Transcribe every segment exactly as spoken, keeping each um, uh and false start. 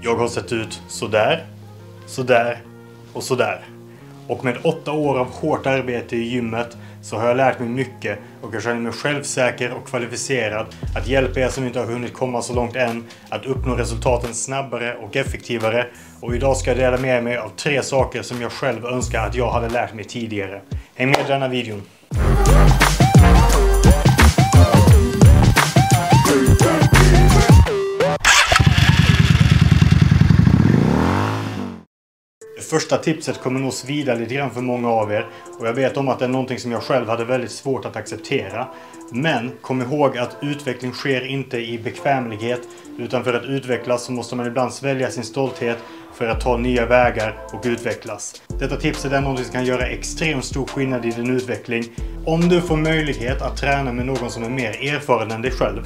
Jag har sett ut sådär, sådär och sådär. Och med åtta år av hårt arbete i gymmet så har jag lärt mig mycket och jag känner mig självsäker och kvalificerad att hjälpa er som inte har hunnit komma så långt än att uppnå resultaten snabbare och effektivare. Och idag ska jag dela med mig av tre saker som jag själv önskar att jag hade lärt mig tidigare. Häng med i denna videon. Det första tipset kommer nog svida lite grann för många av er och jag vet om att det är någonting som jag själv hade väldigt svårt att acceptera. Men kom ihåg att utveckling sker inte i bekvämlighet, utan för att utvecklas så måste man ibland svälja sin stolthet för att ta nya vägar och utvecklas. Detta tipset är något som kan göra extremt stor skillnad i din utveckling. Om du får möjlighet att träna med någon som är mer erfaren än dig själv,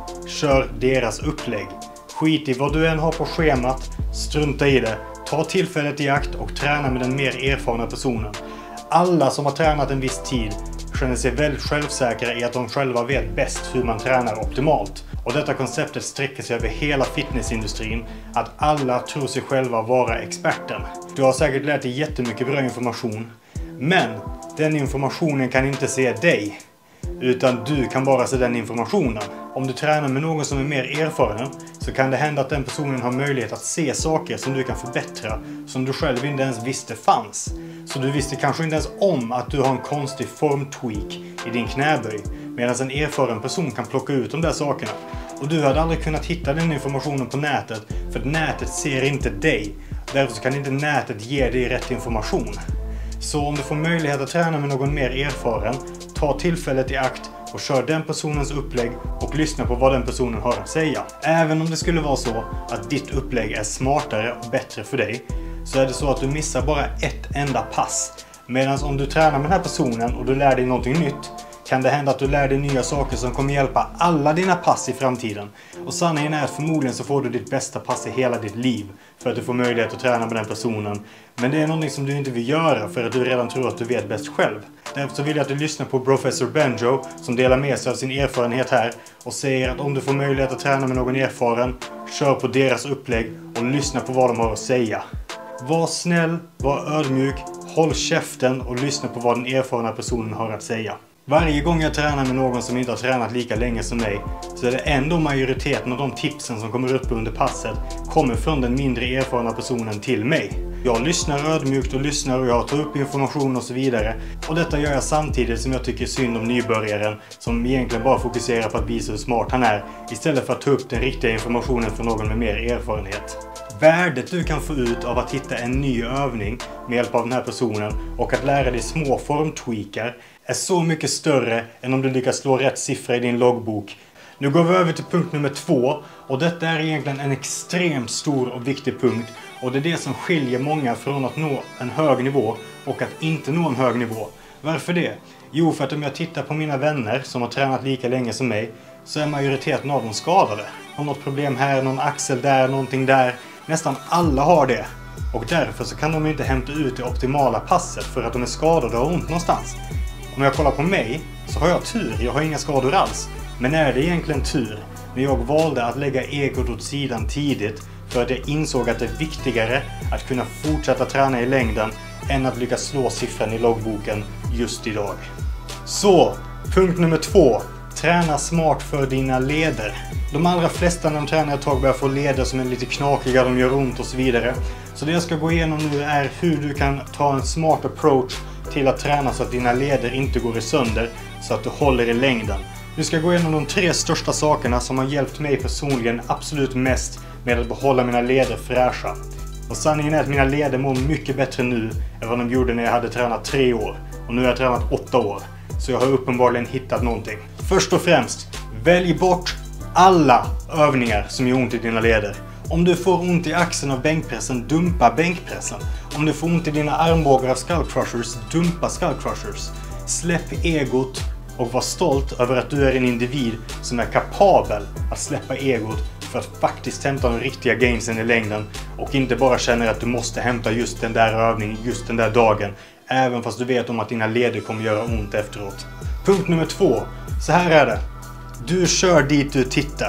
kör deras upplägg. Skit i vad du än har på schemat, strunta i det. Ta tillfället i akt och träna med den mer erfarna personen. Alla som har tränat en viss tid känner sig väldigt självsäkra i att de själva vet bäst hur man tränar optimalt. Och detta konceptet sträcker sig över hela fitnessindustrin, att alla tror sig själva vara experten. Du har säkert lärt dig jättemycket bra information, men den informationen kan inte se dig, utan du kan bara se den informationen. Om du tränar med någon som är mer erfaren så kan det hända att den personen har möjlighet att se saker som du kan förbättra som du själv inte ens visste fanns. Så du visste kanske inte ens om att du har en konstig formtweak i din knäböj, medan en erfaren person kan plocka ut de där sakerna. Och du hade aldrig kunnat hitta den informationen på nätet, för att nätet ser inte dig. Därför kan inte nätet ge dig rätt information. Så om du får möjlighet att träna med någon mer erfaren, ta tillfället i akt och kör den personens upplägg och lyssna på vad den personen har att säga. Även om det skulle vara så att ditt upplägg är smartare och bättre för dig, så är det så att du missar bara ett enda pass. Medan om du tränar med den här personen och du lär dig någonting nytt, kan det hända att du lär dig nya saker som kommer hjälpa alla dina pass i framtiden. Och sanningen är att förmodligen så får du ditt bästa pass i hela ditt liv för att du får möjlighet att träna med den personen. Men det är någonting som du inte vill göra för att du redan tror att du vet bäst själv. Därför så vill jag att du lyssnar på Professor Benjo som delar med sig av sin erfarenhet här och säger att om du får möjlighet att träna med någon erfaren, kör på deras upplägg och lyssna på vad de har att säga. Var snäll, var ödmjuk, håll käften och lyssna på vad den erfarna personen har att säga. Varje gång jag tränar med någon som inte har tränat lika länge som mig så är det ändå majoriteten av de tipsen som kommer upp under passet kommer från den mindre erfarna personen till mig. Jag lyssnar ödmjukt och lyssnar och jag tar upp information och så vidare. Och detta gör jag samtidigt som jag tycker synd om nybörjaren som egentligen bara fokuserar på att visa hur smart han är istället för att ta upp den riktiga informationen från någon med mer erfarenhet. Värdet du kan få ut av att hitta en ny övning med hjälp av den här personen och att lära dig små formtweakar är så mycket större än om du lyckas slå rätt siffra i din loggbok. Nu går vi över till punkt nummer två och detta är egentligen en extremt stor och viktig punkt och det är det som skiljer många från att nå en hög nivå och att inte nå en hög nivå. Varför det? Jo, för att om jag tittar på mina vänner som har tränat lika länge som mig så är majoriteten av dem skadade. Har något problem här, någon axel där, någonting där. Nästan alla har det. Och därför så kan de inte hämta ut det optimala passet för att de är skadade och har ont någonstans. Om jag kollar på mig så har jag tur, jag har inga skador alls. Men är det egentligen tur när jag valde att lägga egot åt sidan tidigt för att jag insåg att det är viktigare att kunna fortsätta träna i längden än att lyckas slå siffran i loggboken just idag. Så, punkt nummer två. Träna smart för dina leder. De allra flesta när de tränar ett tag börjar få leder som är lite knakiga, de gör ont och så vidare. Så det jag ska gå igenom nu är hur du kan ta en smart approach till att träna så att dina leder inte går i sönder så att du håller i längden. Du ska gå igenom de tre största sakerna som har hjälpt mig personligen absolut mest med att behålla mina leder fräscha. Och sanningen är att mina leder mår mycket bättre nu än vad de gjorde när jag hade tränat tre år. Och nu har jag tränat åtta år. Så jag har uppenbarligen hittat någonting. Först och främst, välj bort alla övningar som gör ont i dina leder. Om du får ont i axeln av bänkpressen, dumpa bänkpressen. Om du får ont i dina armbågar av skull crushers, dumpa skull crushers. Släpp egot och var stolt över att du är en individ som är kapabel att släppa egot för att faktiskt hämta de riktiga gainsen i längden och inte bara känner att du måste hämta just den där övningen just den där dagen, även fast du vet om att dina leder kommer göra ont efteråt. Punkt nummer två. Så här är det. Du kör dit du tittar.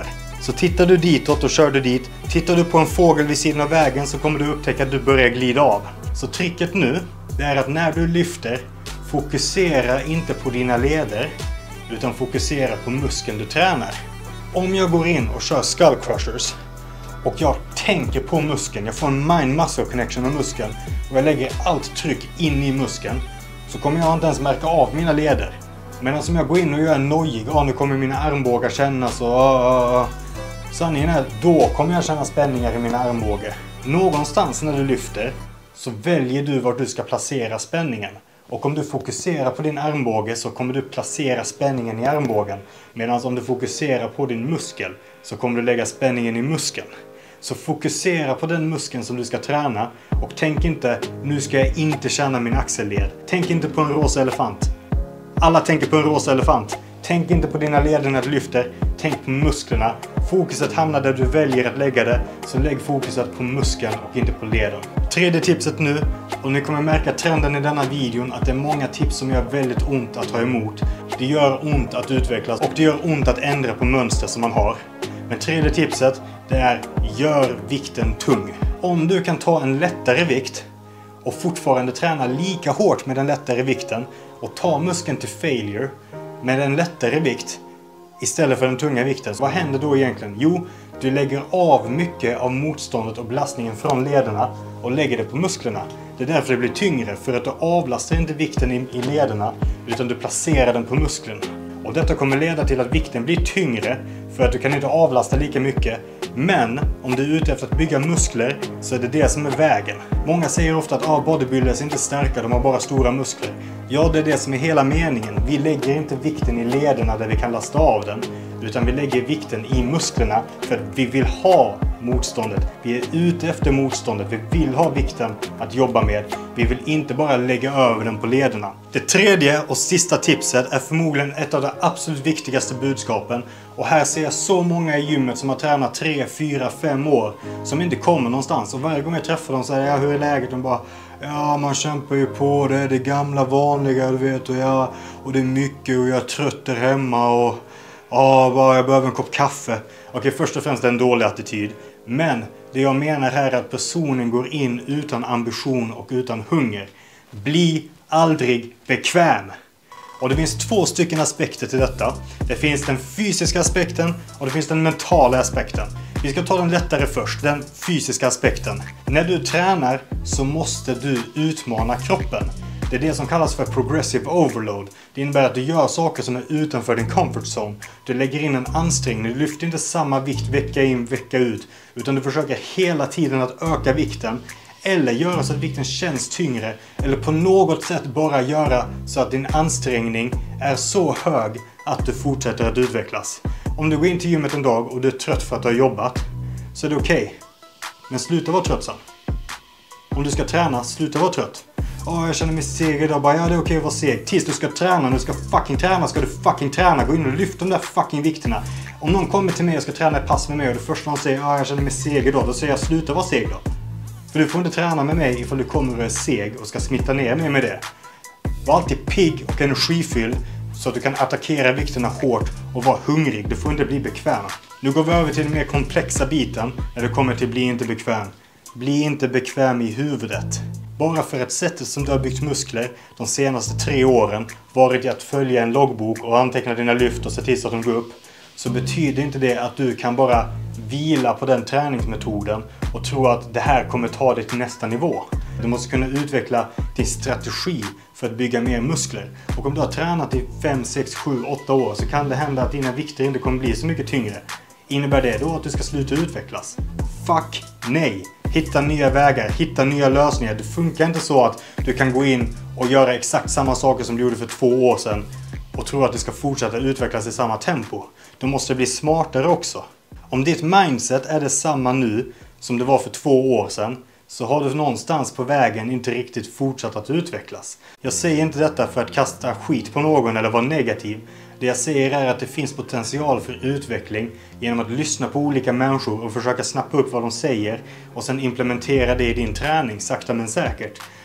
Så tittar du ditåt och kör du dit. Tittar du på en fågel vid sidan av vägen så kommer du upptäcka att du börjar glida av. Så tricket nu, det är att när du lyfter, fokusera inte på dina leder, utan fokusera på muskeln du tränar. Om jag går in och kör skull crushers och jag tänker på muskeln, jag får en mind-muscle connection med muskeln och jag lägger allt tryck in i muskeln, så kommer jag inte ens märka av mina leder. Medan som jag går in och gör en nojig, ja, nu kommer mina armbågar kännas och uh, uh. sanningen är att då kommer jag känna spänningar i mina armbågar. Någonstans när du lyfter så väljer du var du ska placera spänningen. Och om du fokuserar på din armbåge så kommer du placera spänningen i armbågen. Medan om du fokuserar på din muskel så kommer du lägga spänningen i muskeln. Så fokusera på den muskeln som du ska träna och tänk inte, nu ska jag inte känna min axelled. Tänk inte på en rosa elefant. Alla tänker på en rosa elefant. Tänk inte på dina leder när du lyfter. Tänk på musklerna. Fokuset hamnar där du väljer att lägga det. Så lägg fokuset på muskeln och inte på leden. Tredje tipset nu. Och ni kommer märka trenden i denna videon att det är många tips som gör väldigt ont att ta emot. Det gör ont att utvecklas och det gör ont att ändra på mönster som man har. Men tredje tipset, det är gör vikten tung. Om du kan ta en lättare vikt och fortfarande träna lika hårt med den lättare vikten och ta muskeln till failure med en lättare vikt istället för den tunga vikten. Så vad händer då egentligen? Jo, du lägger av mycket av motståndet och belastningen från lederna och lägger det på musklerna. Det är därför det blir tyngre, för att du avlastar inte vikten i, i lederna utan du placerar den på musklerna. Och detta kommer leda till att vikten blir tyngre för att du kan inte avlasta lika mycket. Men om du är ute efter att bygga muskler så är det det som är vägen. Många säger ofta att ah, bodybuilders är inte starka, de har bara stora muskler. Ja, det är det som är hela meningen. Vi lägger inte vikten i lederna där vi kan lasta av den, utan vi lägger vikten i musklerna för att vi vill ha motståndet. Vi är ute efter motståndet. Vi vill ha vikten att jobba med. Vi vill inte bara lägga över den på lederna. Det tredje och sista tipset är förmodligen ett av de absolut viktigaste budskapen. Och här ser jag så många i gymmet som har tränat tre, fyra, fem år som inte kommer någonstans. Och varje gång jag träffar dem säger jag, hur är läget? De bara, ja, man kämpar ju på det. Det gamla vanliga, du vet. Och, ja, och det är mycket och jag är trött där hemma och ja, bara jag behöver en kopp kaffe. Okej, först och främst är det en dålig attityd. Men det jag menar här är att personen går in utan ambition och utan hunger. Bli aldrig bekväm. Och det finns två stycken aspekter till detta. Det finns den fysiska aspekten och det finns den mentala aspekten. Vi ska ta den lättare först, den fysiska aspekten. När du tränar så måste du utmana kroppen. Det är det som kallas för progressive overload. Det innebär att du gör saker som är utanför din comfort zone. Du lägger in en ansträngning, du lyfter inte samma vikt vecka in, vecka ut. Utan du försöker hela tiden att öka vikten. Eller göra så att vikten känns tyngre. Eller på något sätt bara göra så att din ansträngning är så hög att du fortsätter att utvecklas. Om du går in till gymmet en dag och du är trött för att du har jobbat, så är det okej. Okay. Men sluta vara trött sen. Om du ska träna, sluta vara trött. Åh, jag känner mig seg idag. Bara, ja, det är okej att vara seg. Tills du ska träna. Du ska fucking träna. Ska du fucking träna. Gå in och lyft de där fucking vikterna. Om någon kommer till mig och ska träna ett pass med mig och det första någon säger, ja, jag känner mig seg idag. Då säger jag, sluta vara seg då. För du får inte träna med mig ifall du kommer och är seg och ska smitta ner mig med det. Var alltid pigg och energifylld så att du kan attackera vikterna hårt och vara hungrig. Du får inte bli bekväm. Nu går vi över till den mer komplexa biten när det kommer till bli inte bekväm. Bli inte bekväm i huvudet. Bara för att sättet som du har byggt muskler de senaste tre åren varit i att följa en loggbok och anteckna dina lyft och se till så att de går upp, så betyder inte det att du kan bara vila på den träningsmetoden och tro att det här kommer ta dig till nästa nivå. Du måste kunna utveckla din strategi för att bygga mer muskler. Och om du har tränat i fem, sex, sju, åtta år så kan det hända att dina vikter inte kommer bli så mycket tyngre. Innebär det då att du ska sluta utvecklas? Fuck nej! Hitta nya vägar, hitta nya lösningar. Det funkar inte så att du kan gå in och göra exakt samma saker som du gjorde för två år sedan och tro att du ska fortsätta utvecklas i samma tempo. Du måste bli smartare också. Om ditt mindset är detsamma nu som det var för två år sedan, så har du någonstans på vägen inte riktigt fortsatt att utvecklas. Jag säger inte detta för att kasta skit på någon eller vara negativ. Det jag säger är att det finns potential för utveckling genom att lyssna på olika människor och försöka snappa upp vad de säger och sen implementera det i din träning sakta men säkert.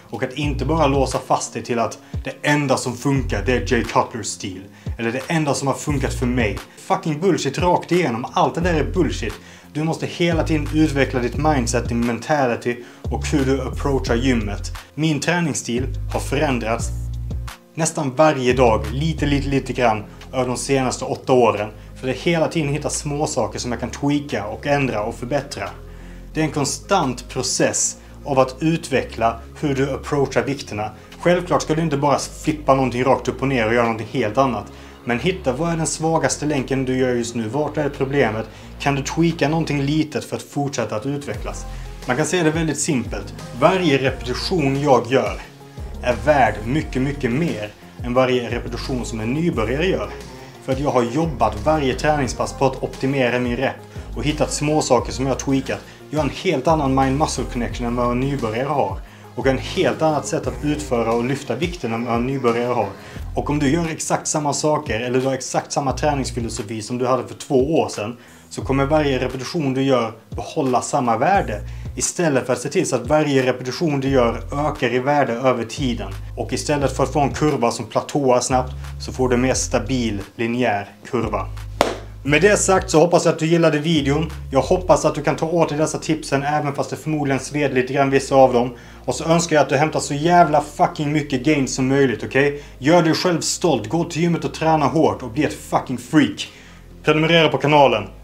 Och att inte bara låsa fast dig till att det enda som funkar det är Jay Cutler stil. Eller det enda som har funkat för mig. Fucking bullshit rakt igenom. Allt det där är bullshit. Du måste hela tiden utveckla ditt mindset, din mentality och hur du approachar gymmet. Min träningsstil har förändrats nästan varje dag, lite, lite, lite grann över de senaste åtta åren. För det är hela tiden hitta små saker som jag kan tweaka och ändra och förbättra. Det är en konstant process av att utveckla hur du approachar vikterna. Självklart ska du inte bara flippa någonting rakt upp och ner och göra någonting helt annat. Men hitta vad är den svagaste länken du gör just nu? Vart är problemet? Kan du tweaka någonting litet för att fortsätta att utvecklas? Man kan säga det väldigt simpelt. Varje repetition jag gör är värd mycket, mycket mer än varje repetition som en nybörjare gör. För att jag har jobbat varje träningspass på att optimera min rep och hittat små saker som jag har tweakat. Jag har en helt annan mind-muscle connection än vad en nybörjare har. Och en helt annat sätt att utföra och lyfta vikten än vad en nybörjare har. Och om du gör exakt samma saker eller du har exakt samma träningsfilosofi som du hade för två år sedan, så kommer varje repetition du gör behålla samma värde. Istället för att se till så att varje repetition du gör ökar i värde över tiden. Och istället för att få en kurva som platåar snabbt så får du en mer stabil, linjär kurva. Med det sagt så hoppas jag att du gillade videon. Jag hoppas att du kan ta åt dig dessa tipsen även fast det förmodligen sved lite grann vissa av dem. Och så önskar jag att du hämtar så jävla fucking mycket gains som möjligt, okej? Okay? Gör dig själv stolt, gå till gymmet och träna hårt och bli ett fucking freak. Prenumerera på kanalen.